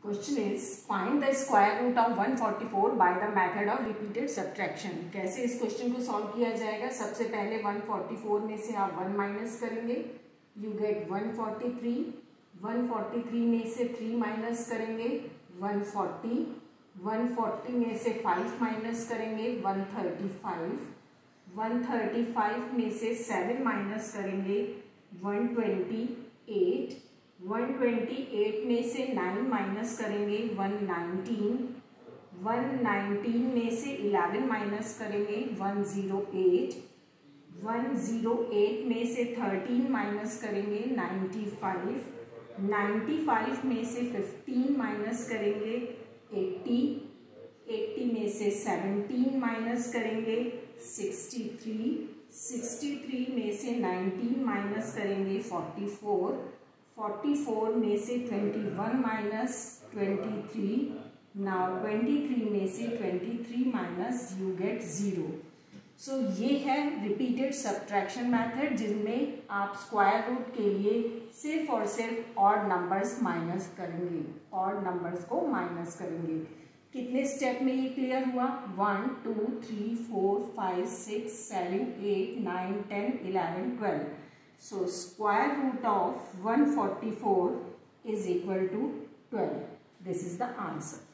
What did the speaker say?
Question is find the square root of 144 by the method of repeated subtraction. कैसे इस question को solve किया जाएगा? सबसे पहले 144 में से आप 1 माइनस करेंगे, यू गेट 143। 143 में से 3 माइनस करेंगे 140। 140 में से 5 माइनस करेंगे 135। 135 में से 7 माइनस करेंगे 128। 128 में से 9 माइनस करेंगे 119। 119 में से 11 माइनस करेंगे 108। 108 में से 13 माइनस करेंगे 95। 95 में से 15 माइनस करेंगे 80। 80 में से 17 माइनस करेंगे 63। 63 में से 19 माइनस करेंगे 44। 44 में से 21 माइनस 23। नाउ 23 में से 23 माइनस यू गेट 0। सो ये है रिपीटेड सब्ट्रैक्शन मेथड, जिसमें आप स्क्वायर रूट के लिए सिर्फ और सिर्फ ऑड नंबर्स माइनस करेंगे, ऑड नंबर्स को माइनस करेंगे। कितने स्टेप में ये क्लियर हुआ? 1 2 3 4 5 6 7 8 9 10 11 12। So square root of 144 is equal to 12. This is the answer.